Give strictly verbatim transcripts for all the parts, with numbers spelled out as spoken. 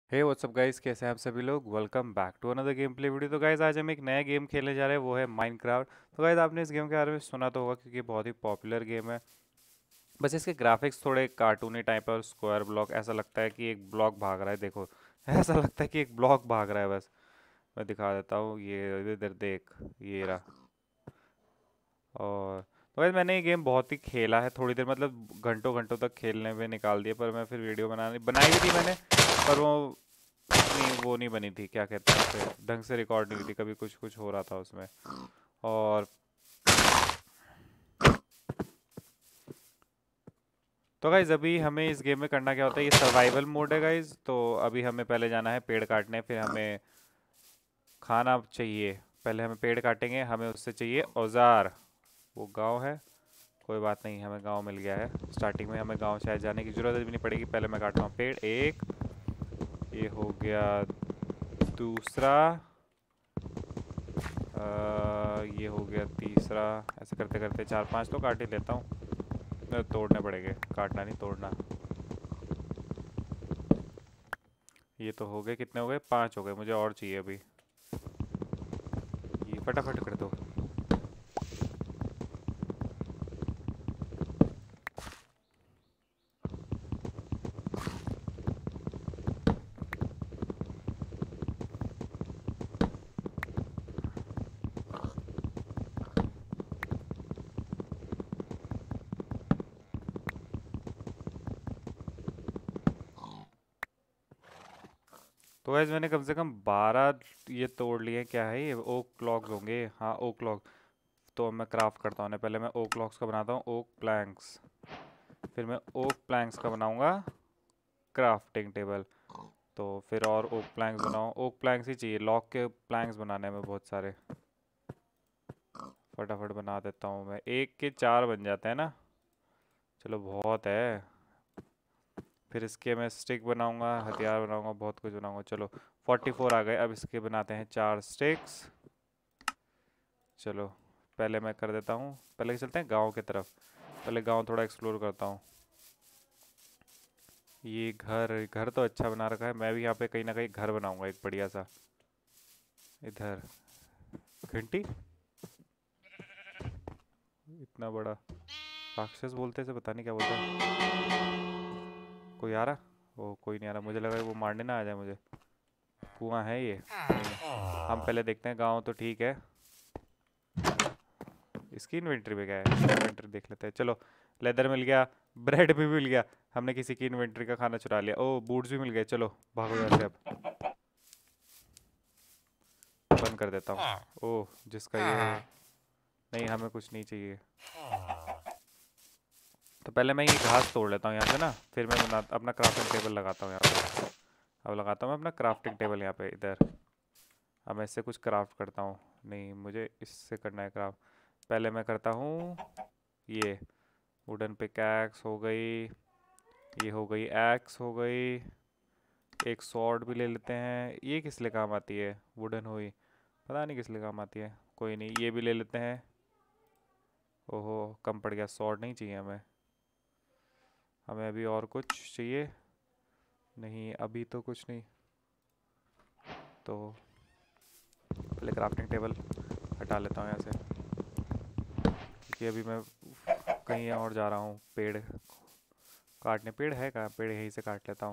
हे WhatsApp guys, कैसे हैं आप सभी लोग। Welcome back to another gameplay video. तो गाइस आज हम एक नया गेम खेलने जा रहे हैं, वो है माइनक्राफ्ट। तो गाइस आपने इस गेम के बारे में सुना तो होगा क्योंकि ये बहुत ही पॉपुलर गेम है। बस इसके ग्राफिक्स थोड़े कार्टूनी टाइप है और स्क्वायर ब्लॉक, ऐसा लगता है कि एक ब्लॉक भाग रहा है। देखो ऐसा लगता है कि एक ब्लॉक भाग रहा है। बस मैं दिखा देता हूँ, ये इधर देख, ये रहा। और तो गाइस मैंने ये गेम बहुत ही खेला है, थोड़ी देर मतलब घंटों घंटों तक खेलने में निकाल दिया, पर मैं फिर वीडियो बनाने बनाई भी थी मैंने, पर वो नहीं वो नहीं बनी थी, क्या कहते हैं उसे, ढंग से रिकॉर्ड नहीं हुई थी, कभी कुछ कुछ हो रहा था उसमें। और तो गाइज अभी हमें इस गेम में करना क्या होता है, ये सर्वाइवल मोड है गाइज। तो अभी हमें पहले जाना है पेड़ काटने, फिर हमें खाना चाहिए। पहले हमें पेड़ काटेंगे, हमें उससे चाहिए औजार। वो गांव है, कोई बात नहीं, हमें गांव मिल गया है। स्टार्टिंग में हमें गांव शायद जाने की जरूरत भी नहीं पड़ेगी। पहले मैं काटता हूँ पेड़ एक, ये हो गया दूसरा, अ, ये हो गया तीसरा। ऐसे करते करते चार पांच तो काट ही लेता हूँ। नहीं, तोड़ने पड़ेंगे, काटना नहीं तोड़ना। ये तो हो गए, कितने हो गए, पांच हो गए, मुझे और चाहिए अभी। ये फटाफट कर दो। तो गैस मैंने कम से कम बारह ये तोड़ लिए। क्या है ये, ओक लॉग्स होंगे, हाँ ओक लॉग। तो मैं क्राफ्ट करता हूँ, पहले मैं ओक लॉग्स का बनाता हूँ, ओक प्लैंक्स। फिर मैं ओक प्लैंक्स का बनाऊंगा क्राफ्टिंग टेबल। तो फिर और ओक प्लैंक्स बनाओ, ओक प्लैंक्स ही चाहिए, लॉक के प्लैंक्स बनाने में बहुत सारे। फटाफट बना देता हूँ मैं, एक के चार बन जाते हैं ना। चलो बहुत है। फिर इसके मैं स्टिक बनाऊंगा, हथियार बनाऊंगा, बहुत कुछ बनाऊंगा। चलो फोर्टी फोर आ गए, अब इसके बनाते हैं चार स्टिक्स। चलो पहले मैं कर देता हूँ, पहले चलते हैं गांव की तरफ। पहले गांव थोड़ा एक्सप्लोर करता हूँ। ये घर घर तो अच्छा बना रखा है, मैं भी यहाँ पे कहीं ना कहीं घर बनाऊंगा एक बढ़िया सा। इधर घंटी, इतना बड़ा राक्षस बोलते से, पता नहीं क्या बोलते हैं। कोई आ रहा, वो कोई नहीं आ रहा, मुझे लगा वो मारने ना आ जाए मुझे। कुआं है ये, नहीं। हम पहले देखते हैं गांव तो ठीक है। इसकी इन्वेंट्री पे क्या है, इन्वेंट्री देख लेते हैं। चलो लेदर मिल गया, ब्रेड भी मिल गया। हमने किसी की इन्वेंट्री का खाना चुरा लिया। ओ बूट्स भी मिल गए, चलो भागो यहाँ से अब। बंद कर देता हूँ। ओह जिसका ये है, नहीं हमें कुछ नहीं चाहिए। तो पहले मैं ये घास तोड़ लेता हूँ यहाँ से ना, फिर मैं बना अपना क्राफ्टिंग टेबल लगाता हूँ यहाँ पे। अब लगाता हूँ मैं अपना क्राफ्टिंग टेबल यहाँ पे इधर। अब मैं इससे कुछ क्राफ्ट करता हूँ, नहीं मुझे इससे करना है क्राफ्ट। पहले मैं करता हूँ ये, वुडन पिकैक्स हो गई, ये हो गई एक्स हो गई। एक सॉर्ड भी ले लेते हैं, ये किस लिए काम आती है, वुडन हुई, पता नहीं किस लिए काम आती है। कोई नहीं, ये भी ले लेते हैं। ओहो कम पड़ गया, सॉर्ड नहीं चाहिए हमें। हमें अभी और कुछ चाहिए, नहीं अभी तो कुछ नहीं। तो पहले क्राफ्टिंग टेबल हटा लेता हूँ यहाँ से, क्योंकि अभी मैं कहीं और जा रहा हूँ पेड़ काटने। पेड़ है कहाँ, पेड़ यहीं से काट लेता हूँ।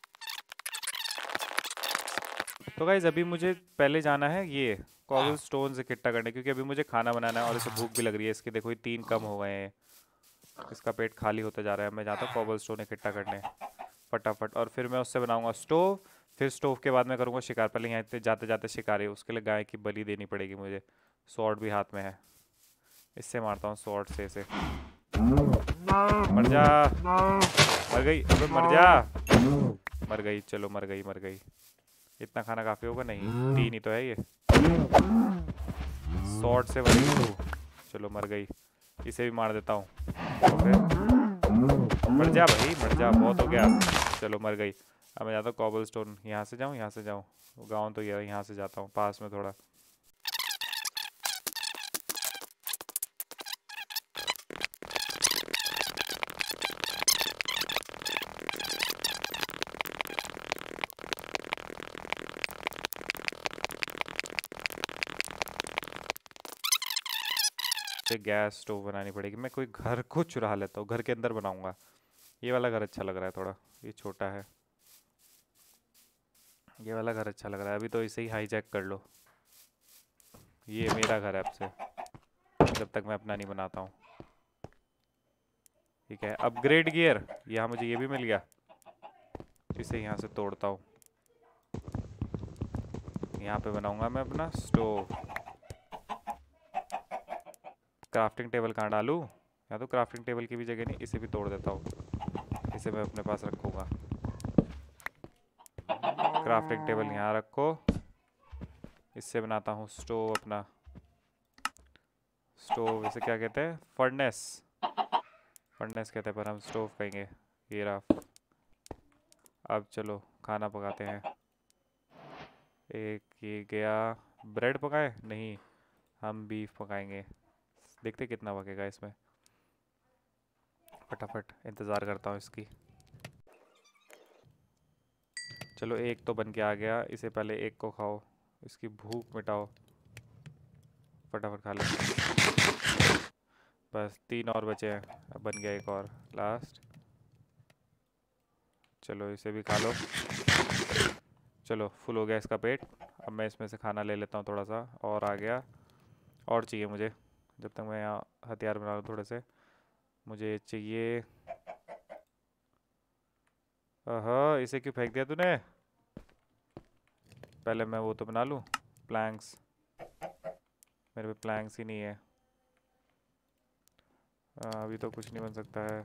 तो गाइज अभी मुझे पहले जाना है ये कॉबल स्टोन्स इकट्ठा करने, क्योंकि अभी मुझे खाना बनाना है और इसे भूख भी लग रही है। इसके देखो ये तीन कम हो गए हैं, इसका पेट खाली होता जा रहा है। मैं जाता हूँ कॉबल स्टोन इकट्ठा करने फटाफट, और फिर मैं उससे बनाऊंगा स्टोव। फिर स्टोव के बाद मैं करूँगा शिकार। पहले यहाँ से जाते जाते शिकार है, उसके लिए गाय की बलि देनी पड़ेगी मुझे। स्वॉर्ड भी हाथ में है, इससे मारता हूँ स्वॉर्ड से इसे। मर जा, मर गई, अबे मर जा। मर गई, चलो मर गई मर गई। इतना खाना काफी होगा, नहीं तीन ही तो है ये। स्वॉर्ड से मरी तू, चलो मर गई। इसे भी मार देता हूँ। मर जा भाई मर जा, बहुत हो गया। चलो मर गई। अब मैं जाता हूँ कॉबल स्टोन, यहाँ से जाऊँ यहाँ से जाऊँ, गाँव तो ये यहाँ से जाता हूँ पास में थोड़ा। मुझे गैस स्टोव बनानी पड़ेगी। मैं कोई घर को चुरा लेता हूँ, घर के अंदर बनाऊंगा। ये वाला घर अच्छा लग रहा है थोड़ा, ये छोटा है। ये वाला घर अच्छा लग रहा है, अभी तो इसे ही हाईजैक कर लो। ये मेरा घर है अब से, जब तक मैं अपना नहीं बनाता हूँ। ठीक है, अपग्रेड गियर, यहाँ मुझे ये भी मिल गया। इसे यहाँ से तोड़ता हूँ, यहाँ पे बनाऊंगा मैं अपना स्टोव। क्राफ्टिंग टेबल कहाँ डालूँ? या तो क्राफ्टिंग टेबल की भी जगह नहीं, इसे भी तोड़ देता हूँ। इसे मैं अपने पास रखूँगा। क्राफ्टिंग टेबल यहाँ रखो। इससे बनाता हूँ स्टोव अपना। स्टोव इसे क्या कहते हैं? फर्नेस। फर्नेस कहते हैं पर हम स्टोव कहेंगे। ये रहा। अब चलो खाना पकाते हैं। एक ये गया। ब्रेड पकाए? नहीं, हम बीफ पकाएंगे। देखते कितना पकेगा इसमें। फटाफट इंतज़ार करता हूँ इसकी। चलो एक तो बन के आ गया, इसे पहले एक को खाओ, इसकी भूख मिटाओ। फटाफट खा लो। बस तीन और बचे हैं, अब बन गया एक और लास्ट। चलो इसे भी खा लो। चलो फुल हो गया इसका पेट। अब मैं इसमें से खाना ले लेता हूँ थोड़ा सा, और आ गया। और चाहिए मुझे, जब तक मैं यहाँ हथियार बना लूँ थोड़े से। मुझे चाहिए। हाँ, इसे क्यों फेंक दिया तूने? पहले मैं वो तो बना लूँ, प्लैंक्स। मेरे पे प्लैंक्स ही नहीं है। आ, अभी तो कुछ नहीं बन सकता है।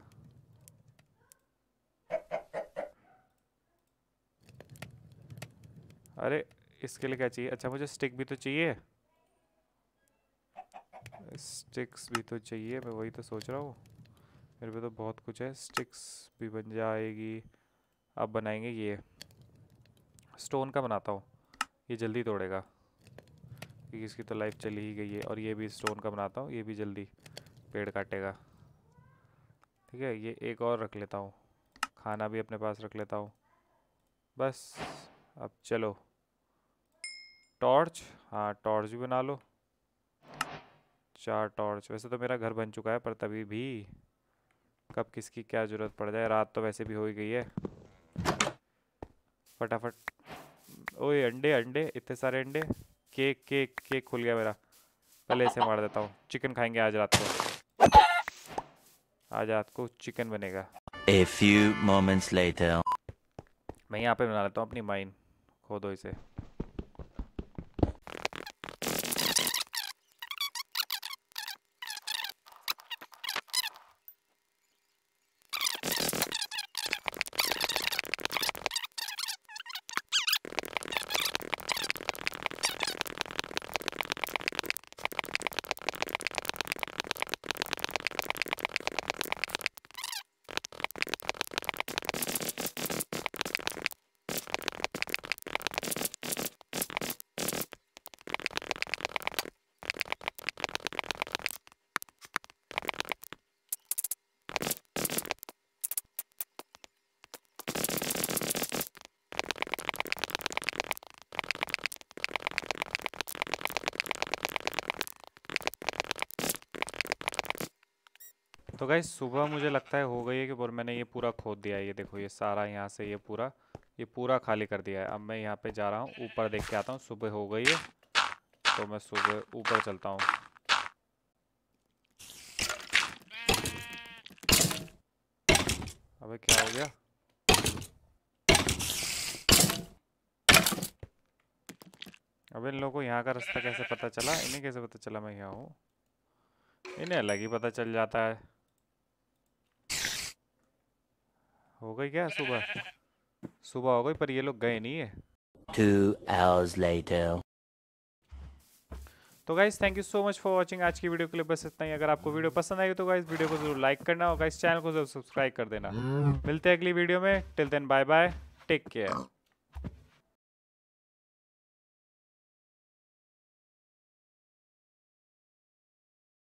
अरे इसके लिए क्या चाहिए? अच्छा मुझे स्टिक भी तो चाहिए। स्टिक्स भी तो चाहिए, मैं वही तो सोच रहा हूँ। मेरे पे तो बहुत कुछ है। स्टिक्स भी बन जाएगी। अब बनाएंगे ये स्टोन का बनाता हूँ, ये जल्दी तोड़ेगा क्योंकि इसकी तो लाइफ चली ही गई है। और ये भी स्टोन का बनाता हूँ, ये भी जल्दी पेड़ काटेगा। ठीक है, ये एक और रख लेता हूँ। खाना भी अपने पास रख लेता हूँ। बस अब चलो टॉर्च। हाँ टॉर्च भी बना लो। चार टॉर्च। वैसे तो मेरा घर बन चुका है, पर तभी भी कब किसकी क्या ज़रूरत पड़ जाए। रात तो वैसे भी हो ही गई है। फटाफट। ओए अंडे अंडे, इतने सारे अंडे। केक केक केक खुल गया मेरा। पहले इसे मार देता हूँ। चिकन खाएंगे आज रात को। आज रात को चिकन बनेगा। A few moments later. मैं यहाँ पे बना लेता हूँ अपनी माइन। खोदो इसे। तो गाइस सुबह मुझे लगता है हो गई है कि और मैंने ये पूरा खोद दिया है। ये देखो ये सारा यहाँ से ये पूरा ये पूरा खाली कर दिया है। अब मैं यहाँ पे जा रहा हूँ, ऊपर देख के आता हूँ। सुबह हो गई है तो मैं सुबह ऊपर चलता हूँ। अबे क्या हो गया? अबे इन लोगों को यहाँ का रास्ता कैसे पता चला? इन्हें कैसे पता चला मैं यहाँ हूँ? इन्हें अलग ही पता चल जाता है। हो गई क्या सुबह? सुबह हो गई पर ये लोग गए नहीं है। Two hours later. तो guys thank you so much for watching. आज की वीडियो के लिए बस इतना ही। अगर आपको वीडियो पसंद आई तो गाइस वीडियो को जरूर लाइक करना और गाइस चैनल को जरूर सब्सक्राइब कर देना। मिलते हैं अगली वीडियो में। Till then bye bye, take care.